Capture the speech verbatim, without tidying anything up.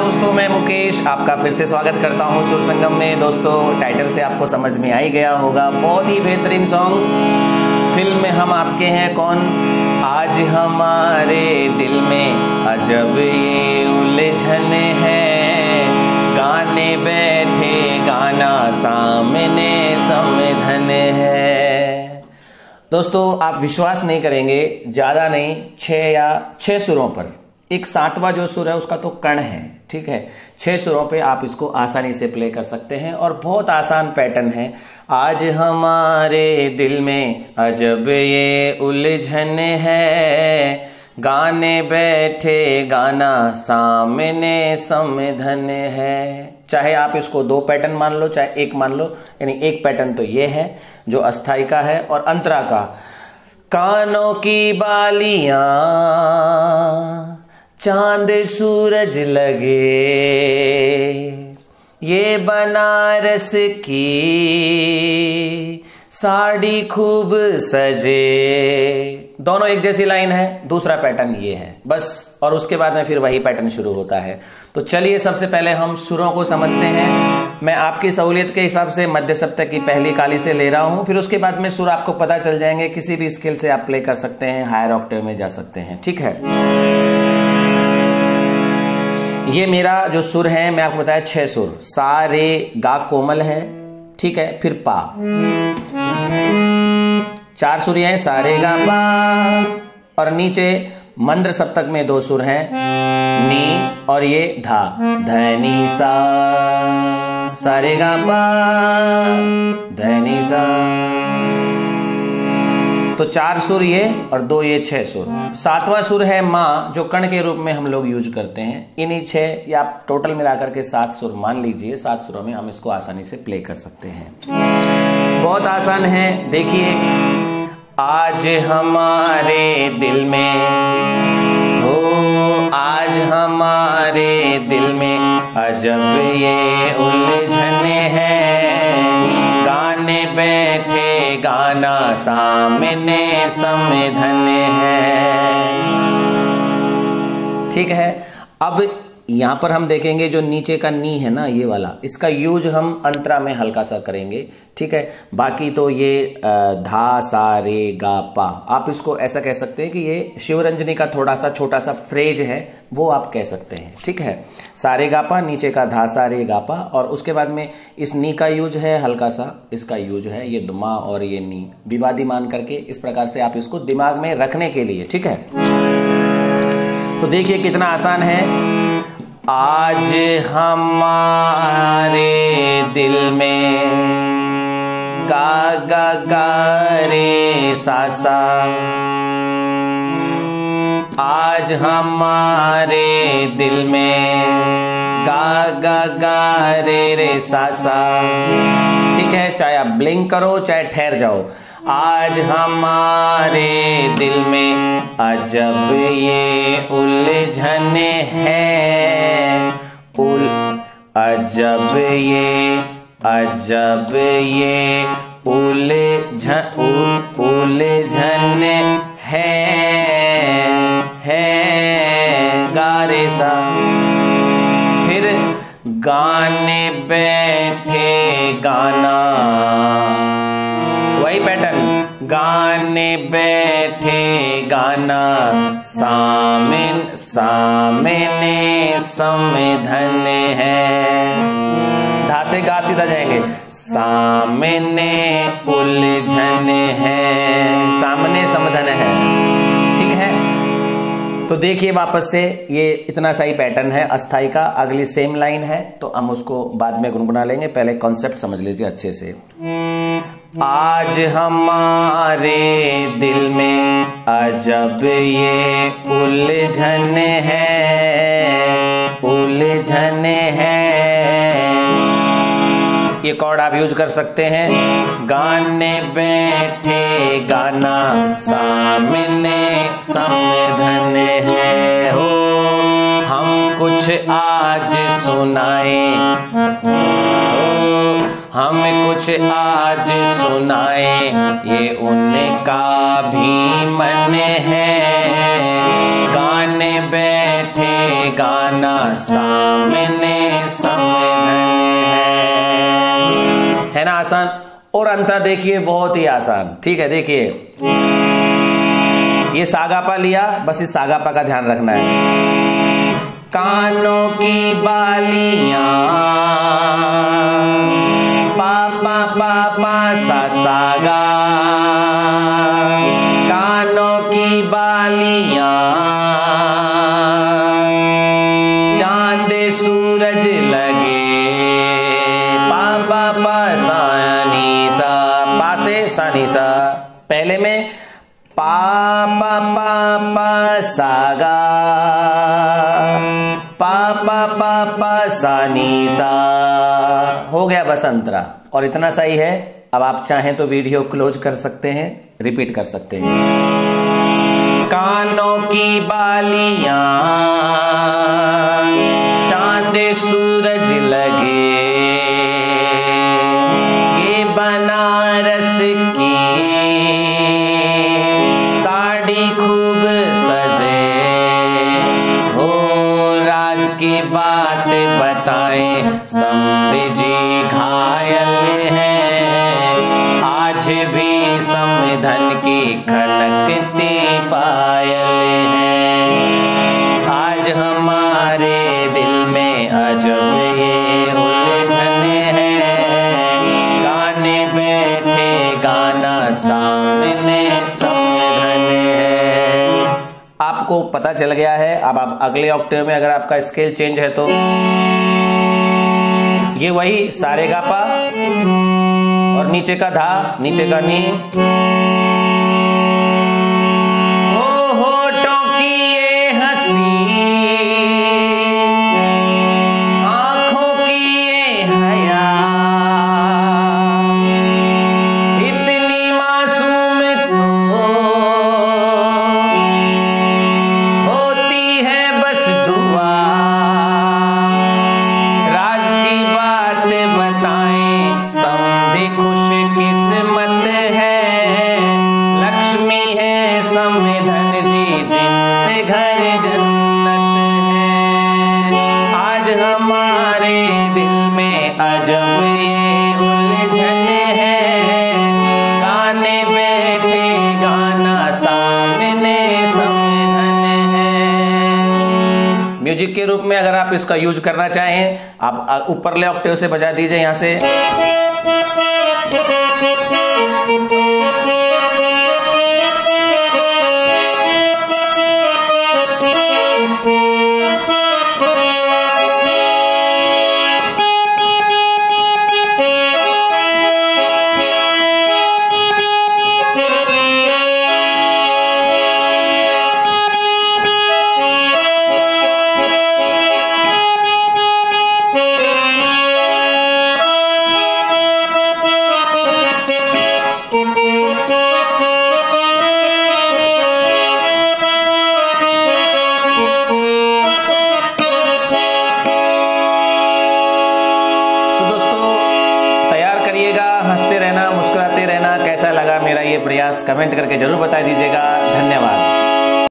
दोस्तों, मैं मुकेश आपका फिर से स्वागत करता हूं सुर संगम में। दोस्तों, टाइटल से आपको समझ में आ ही गया होगा, बहुत ही बेहतरीन सॉन्ग। फिल्म में हम आपके हैं कौन, आज हमारे दिल में अजब ये उलझन है, गाने बैठे गाना सामने समधन है। दोस्तों, आप विश्वास नहीं करेंगे, ज्यादा नहीं, छह या छह सुरों पर एक सातवां जो सुर है उसका तो कण है, ठीक है। छह सुरों पे आप इसको आसानी से प्ले कर सकते हैं और बहुत आसान पैटर्न है। आज हमारे दिल में अजब ये उलझन है, गाने बैठे गाना सामने समधन है। चाहे आप इसको दो पैटर्न मान लो, चाहे एक मान लो, यानी एक पैटर्न तो ये है जो अस्थाई का है और अंतरा का कानों की बालियां चांद सूरज लगे, ये बनारस की साड़ी खूब सजे। दोनों एक जैसी लाइन है, दूसरा पैटर्न ये है बस, और उसके बाद में फिर वही पैटर्न शुरू होता है। तो चलिए सबसे पहले हम सुरों को समझते हैं। मैं आपकी सहूलियत के हिसाब से मध्य सप्तक की पहली काली से ले रहा हूं, फिर उसके बाद में सुर आपको पता चल जाएंगे, किसी भी स्केल से आप प्ले कर सकते हैं, हायर ऑक्टेव में जा सकते हैं, ठीक है। ये मेरा जो सुर है, मैं आपको बताया छह सुर, सा रे गा कोमल है, ठीक है, फिर पा, चार सुर हैं, सा रे गा पा, और नीचे मंद्र सप्तक में दो सुर हैं, नी और ये धा, धनी सा, सा रे गा पा, धनी सा। तो चार सुर ये और दो ये, छह सुर। सातवां सुर है माँ, जो कण के रूप में हम लोग यूज करते हैं। इन्हीं छह या आप टोटल मिलाकर के सात सुर मान लीजिए, सात सुरों में हम इसको आसानी से प्ले कर सकते हैं। बहुत आसान है, देखिए। आज हमारे दिल में हो, आज हमारे दिल में अजब ये उलझन है, गाने बैठे गाना सामने समधन है, ठीक है। अब यहां पर हम देखेंगे जो नीचे का नी है ना, ये वाला, इसका यूज हम अंतरा में हल्का सा करेंगे, ठीक है। बाकी तो ये धा सा रे गा पा, आप इसको ऐसा कह सकते हैं कि ये शिवरंजनी का थोड़ा सा छोटा सा फ्रेज है, वो आप कह सकते हैं, ठीक है। सा रे गा पा, नीचे का धा सा रे गा पा, और उसके बाद में इस नी का यूज है हल्का सा, इसका यूज है ये दुमा और ये नी, विवादी मान करके इस प्रकार से आप इसको दिमाग में रखने के लिए, ठीक है। तो देखिए कितना आसान है। आज हमारे दिल में गा गा गा रे सा सा, आज हमारे दिल में गा गा गा रे रे सा सा, ठीक है। चाहे आप ब्लिंक करो चाहे ठहर जाओ। आज हमारे दिल में अजब ये उलझन है, उल अजब ये अजब ये उलझन उलझन है, है गा रे सा, फिर गाने बैठे गाना, वही पैटर्न, गाने बैठे गाना सामने सामने समधन है, धा से गा सीधा जाएंगे, सामने उलझन है, सामने समधन है, ठीक है। तो देखिए वापस से, ये इतना सही पैटर्न है अस्थाई का। अगली सेम लाइन है तो हम उसको बाद में गुनगुना लेंगे, पहले कॉन्सेप्ट समझ लीजिए अच्छे से। आज हमारे दिल में अजब ये उलझन है, उलझन है, ये कॉर्ड आप यूज कर सकते हैं। गाने बैठे गाना सामने समधन है, हो हम कुछ आज सुनाए, हमें कुछ आज सुनाए, ये उनका भी मन है, गाने बैठे गाना सामने समधन है। है ना आसान? और अंतरा देखिए बहुत ही आसान। ठीक है, देखिए ये सागापा लिया, बस इस सागापा का ध्यान रखना है। कानों की बालियां पा पा पा पा सा सागा, कानों की बालियां चांद सूरज लगे, पा पा पा सा नी सा, पा से सा नी सा, पहले में पा पा पा पा सागा, पा पा पा पा सा नी सा, हो गया बस अंतरा। और इतना सही है। अब आप चाहें तो वीडियो क्लोज कर सकते हैं, रिपीट कर सकते हैं। कानों की बालियां चांद सूरज लगे, ये बनारस की साड़ी खूब सजे, हो राज की बात बताएं समधि जी घायल हैं, आज भी समधन की खनकती पायल हैं, आज हमारे दिल में अजब ये उलझन है, गाने बैठे गाना सामने समधन है। आपको पता चल गया है। अब आप अगले ऑक्टेव में अगर आपका स्केल चेंज है तो ये वही सारेगापा और नीचे का धा, नीचे का नी। ओ होठों की ये हंसी, आंखों की ये हया, इतनी मासूम तो होती है बस दुआ, राज की बात बताएं समधि खुश किस्मत है, लक्ष्मी है समधन जी जिनसे घर जन्नत है, आज हमारे दिल में अजब ये उलझन है, गाने बैठे गाना सामने समधन है। म्यूजिक के रूप में अगर आप इसका यूज करना चाहें, आप ऊपरले ऑक्टेव से बजा दीजिए यहां से। हंसते रहना, मुस्कुराते रहना। कैसा लगा मेरा ये प्रयास कमेंट करके जरूर बता दीजिएगा। धन्यवाद।